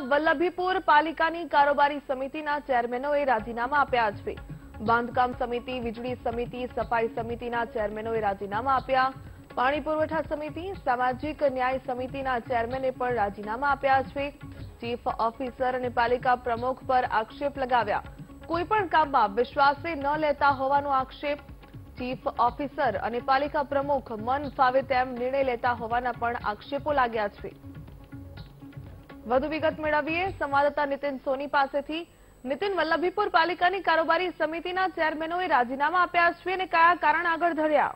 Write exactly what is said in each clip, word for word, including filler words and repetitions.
વલ્લભીપુર પાલિકાની કારોબારી સમિતિના ચેરમેનોએ રાજીનામા આપ્યા છે। બાંધકામ સમિતિ, વીજળી સમિતિ, સફાઈ સમિતિના ચેરમેનોએ રાજીનામા આપ્યા। પાણી પુરવઠા સમિતિ, સામાજિક ન્યાય સમિતિના ચેરમેને પણ રાજીનામા આપ્યા છે। ચીફ ઓફિસર અને પાલિકા પ્રમુખ પર આક્ષેપ લગાવ્યા। કોઈપણ કામમાં વિશ્વાસે ન લેતા હોવાનો આક્ષેપ। ચીફ ઓફિસર અને પાલિકા પ્રમુખ મન ફાવે તેમ નિર્ણય લેતા હોવાના પણ આક્ષેપો લાગ્યા છે। વધુ વિગત મેળવીએ સંવાદદાતા નીતિન સોની પાસેથી। નીતિન, વલ્લભીપુર પાલિકાની કારોબારી સમિતિના ચેરમેનોએ રાજીનામા આપ્યા છે અને કયા કારણ આગળ ધર્યા?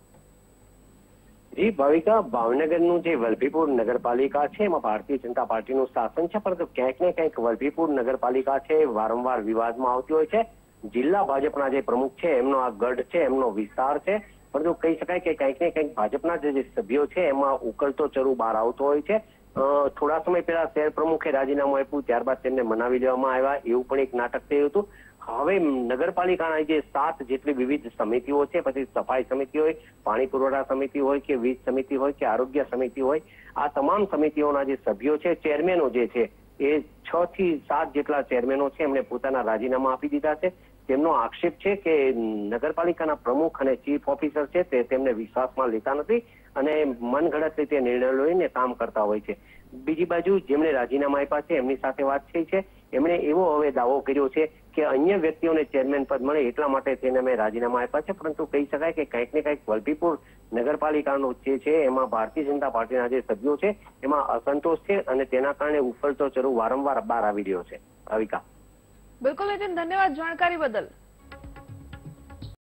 જી ભાવિકા, ભાવનગરનું જે વલ્લભીપુર નગરપાલિકા છે એમાં ભારતીય જનતા પાર્ટીનું શાસન છે, પરંતુ ક્યાંક ને ક્યાંક વલ્લભીપુર નગરપાલિકા છે વારંવાર વિવાદમાં આવતી હોય છે। જિલ્લા ભાજપના જે પ્રમુખ છે એમનો આ ગઢ છે, એમનો વિસ્તાર છે, પરંતુ કહી શકાય કે કંઈક ને કંઈક ભાજપના જે સભ્યો છે એમાં ઉકળતો ચરુ બહાર આવતો હોય છે। થોડા સમય પહેલા શહેર પ્રમુખે રાજીનામું આપ્યું, ત્યારબાદ તેમને મનાવી લેવામાં આવ્યા, એવું પણ એક નાટક થયું હતું। હવે નગરપાલિકાના જે સાત જેટલી વિવિધ સમિતિઓ છે, પછી સફાઈ સમિતિ હોય, પાણી પુરવઠા સમિતિ હોય કે વીજ સમિતિ હોય કે આરોગ્ય સમિતિ હોય, આ તમામ સમિતિઓના જે સભ્યો છે, ચેરમેનો જે છે એ છ થી સાત જેટલા ચેરમેનો છે એમણે પોતાના રાજીનામા આપી દીધા છે। તેમનો આક્ષેપ છે કે નગરપાલિકાના પ્રમુખ અને ચીફ ઓફિસર છે તે તેમને વિશ્વાસમાં લેતા નથી અને મનગઢત રીતે નિર્ણય લઈને કામ કરતા હોય છે। બીજી બાજુ જેમણે રાજીનામા આપ્યા છે એમની સાથે વાત થઈ છે, એમણે એવો હવે દાવો કર્યો છે કે અન્ય વ્યક્તિઓને ચેરમેન પદ મળે એટલા માટે તેને અમે રાજીનામા આપ્યા છે, પરંતુ કહી શકાય કે કંઈક ને કંઈક વલ્લભીપુર નગરપાલિકાનો જે છે એમાં ભારતીય જનતા પાર્ટીના જે સભ્યો છે એમાં અસંતોષ છે અને તેના કારણે ઉફળતો ચરુ વારંવાર બહાર આવી રહ્યો છે। ભાવિકા, બિલકુલ નીતિન, ધન્યવાદ જાણકારી બદલ।